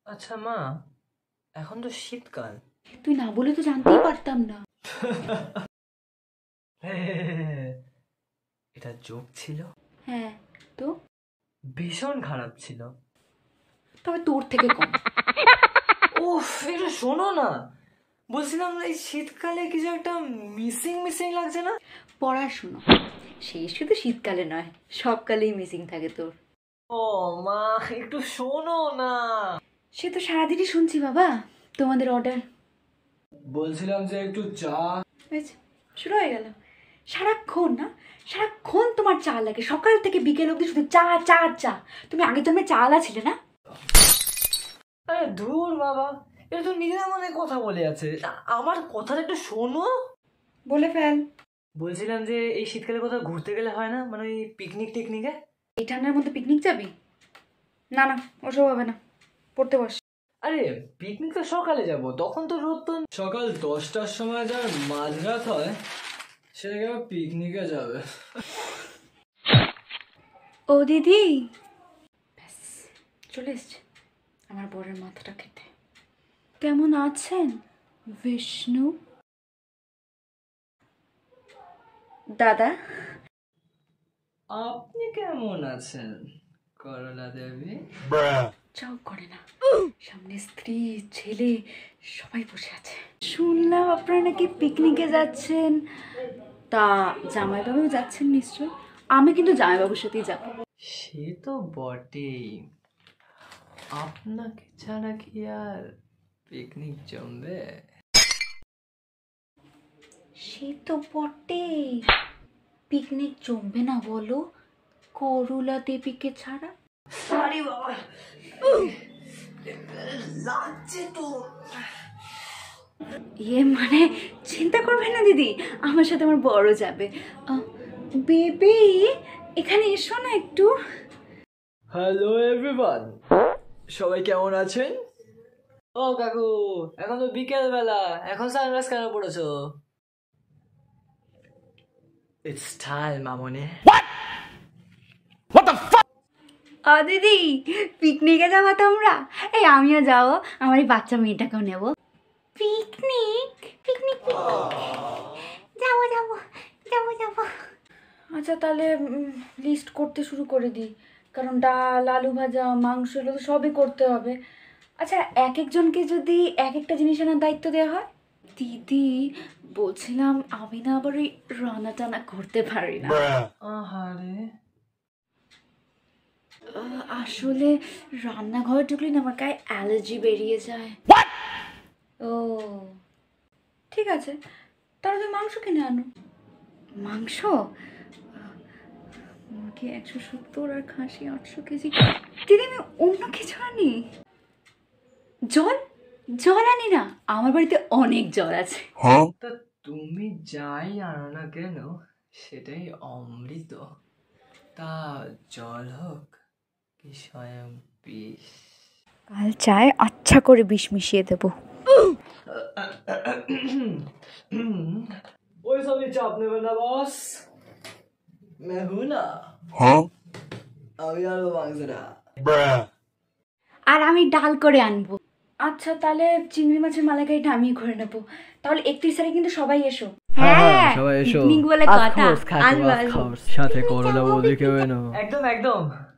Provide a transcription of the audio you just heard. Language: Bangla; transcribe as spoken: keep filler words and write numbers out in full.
আচ্ছা মা, এখন তো শীতকাল। তুই না বলে তো জানতেই পারতাম না। এটা জোক ছিল? হ্যাঁ তো ভীষণ খারাপ ছিল। তবে তোর থেকে কম। উফ, একটু শোনো না, বলছিলাম এই শীতকালে কিছু একটা মিসিং মিসিং লাগছে না? পড়াশুনো সেই শুধু শীতকালে নয়, সবকালেই মিসিং থাকে তোর। ও মা, একটু শোনো না। সে তো সারাদিনই শুনছি বাবা, তোমাদের অর্ডার। বলছিলাম যে একটু চা। শুরু হয়ে গেল। সারাক্ষণ না, সারাক্ষণ তোমার চা লাগে, সকাল থেকে বিকেল অবধি শুধু চা চা চা। তুমি আগের জন্মে চালা ছিলে না? আরে ধুর বাবা, এটা তো নিজের মনে কথা বলে আছে, আমার কথাটা একটু শোনো। বলে ফেল। বলছিলাম যে এই শীতকালে কোথাও ঘুরতে গেলে হয় না, মানে ওই পিকনিক টিকনিকে? এই ঠান্ডার মধ্যে পিকনিক যাবি? না না, ওসব হবে না, পড়তে বস। আরে পিকনিক তো সকালে যাব, তখন তো রোদ তো সকাল দশটার সময় যার মাঝরাত হয় সেটাকে আবার পিকনিকে যাবে। ও দিদি, ব্যাস চলে এসছে আমার বরের মাথাটা খেতে। কেমন আছেন বিষ্ণু দাদা? আপনি কেমন আছেন করলা দেবী? চাও করে না, সামনে স্ত্রী ছেলে সবাই বসে আছে। শুনলাম আপনারা নাকি পিকনিকে যাচ্ছেন, তা জামাইবাবুও যাচ্ছেন নিশ্চয়? আমি কিন্তু জামাইবাবুর সাথেই যাব। সে তো বটেই, আপনাকে ছাড়া কি আর পিকনিক জমবে? সে তো বটেই, পিকনিক জমবে না বলো করলা দেবীকে ছাড়া? আরে বাবা, লাগছে তো। ইয়ে মানে চিন্তা করবে না দিদি, আমার সাথে আমার বড় যাবে। বেবি এখানে এসো না একটু। হ্যালো এভরিওয়ান, সবাই কেমন আছেন? ও কাকু, এখন তো বিকেল বেলা, এখন সানগ্লাস কেন পড়েছো? ইটস টাইম মামনি। ও দিদি, পিকনিকে যাবো তোমরা? এই আমিও যাবো, আমার এই বাচ্চা মেয়েটাকেও নেবো। পিকনিক পিকনিক যাবো যাবো যাবো যাবো। আচ্ছা তাহলে লিস্ট করতে শুরু করে দিই, কারণ ডাল আলু ভাজা মাংস এগুলো তো সবই করতে হবে। আচ্ছা এক একজনকে যদি এক একটা জিনিস আনার দায়িত্ব দেওয়া হয়। দিদি বলছিলাম আমি না আবার ওই রান্না টানা করতে পারি না। আহারে, আসলে রান্নাঘরে ঢুকলে না আমার গায়ে অ্যালার্জি বেরিয়ে যায়। ও ঠিক আছে, তাহলে তুমি মাংস কিনে আনো। মাংস মুরগি একশো সত্তর আর খাসি আটশো কেজি। দিদি আমি অন্য কিছু আনি? জল জল আনি না, আমার বাড়িতে অনেক জল আছে। তা তুমি যাই আনো না কেন সেটাই অমৃত। তা জল হোক কি স্বয়ং বিষ? কাল চায় আচ্ছা করে বিষ মিশিয়ে দেবো। ওই সবই চাপ নেবেন না বস, মেহু না আমি আরো মাংসটা। আর আমি ডাল করে আনবো। আচ্ছা তাহলে চিংড়ি মাছের মালাইকারিটা আমি করে নেবো। তাহলে একত্রিশ তারিখ কিন্তু সবাই এসো। হ্যাঁ সবাই এসো, পিকনিক বলে কথা, সাথে করলা বৌদি কেউ এনো। একদম একদম।